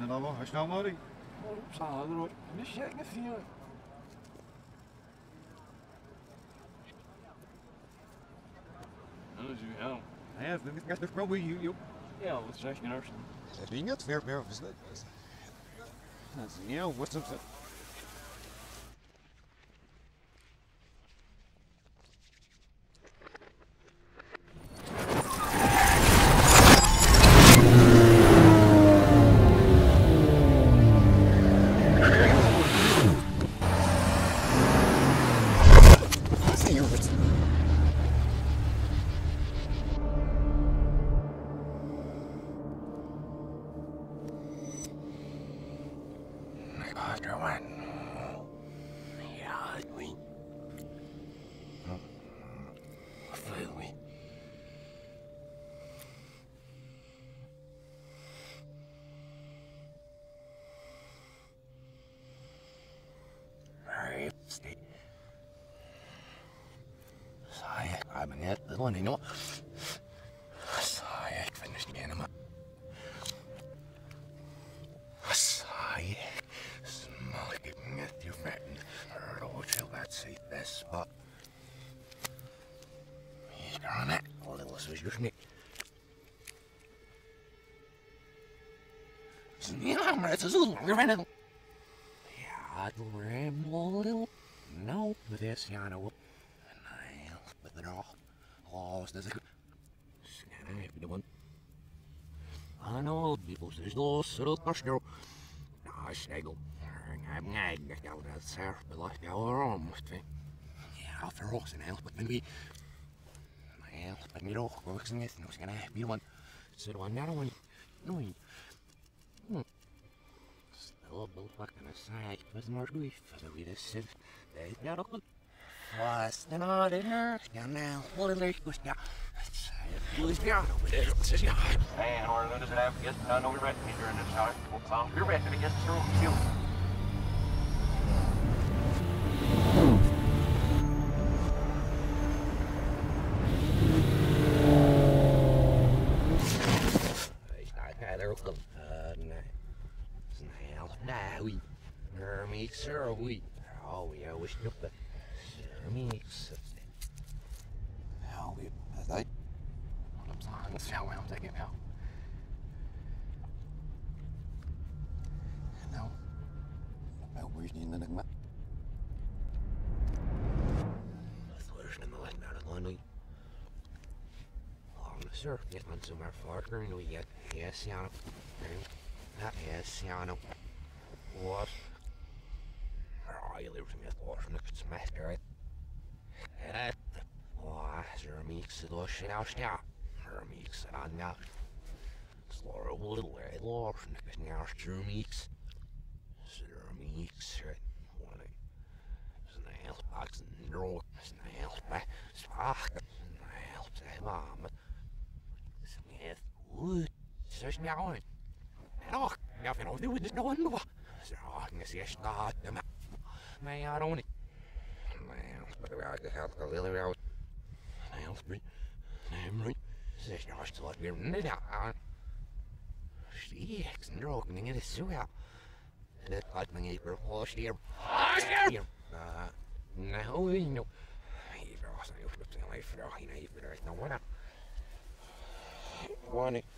en dan als nou maar in. Samen erop. Dus jij niet veel. Dat is u wel. Ja, dat is probably you. Ja, wat zeg je nou? Dat is niet meer is dat. Dat is niet what's up. I'm net the one, you know. Sorry, I finished the animal. Sorry, smoking at your friend. Oh, chill that seat, this spot. He's on it, a little suspicious. Yeah, it's a little random. Yeah, I'd ramble a little. No, but this, you know. But they're all lost as a good one. I know people say those little personal. I snaggle. I'm not out that surf, but like our own thing. Yeah, after all, and else, but maybe. Well, but me all works in it, and it's gonna be one. So, one now, one. No, still a little fucking aside, but more grief for the way this said. They got a Fast and on it hurts now. What is it? What's now? Who's down over there? What's this? Hey, in order to have to get done over red meter in this house. We're ready to get through you. Oh, yeah, we should have mix. How we as I I'm sorry, let's see how well I'm taking now. Now, about where's the end of the map? First in the left out of London. On the surf, get on somewhere farther, and we get yes, Yano. That yes, Yano. What? Oh, you live in the water, look at smash, right? Mix it all shit out now. Mix it on now. Slår a little way, Lord, now mix. Mix, right? One snail box and draw, snail back, spark, snail, say, mom. Smith, wood, such now. Oh, nothing I'll do with this no one more. So, I can see a start. Man, I don't. But I just have to live out. Nailsbury, Namry, says no, I still like being knit out. She acts and dropping in a suit out. That like my neighbor, wash here. No, you know. He was a little away for all he knew, but there's no one. One.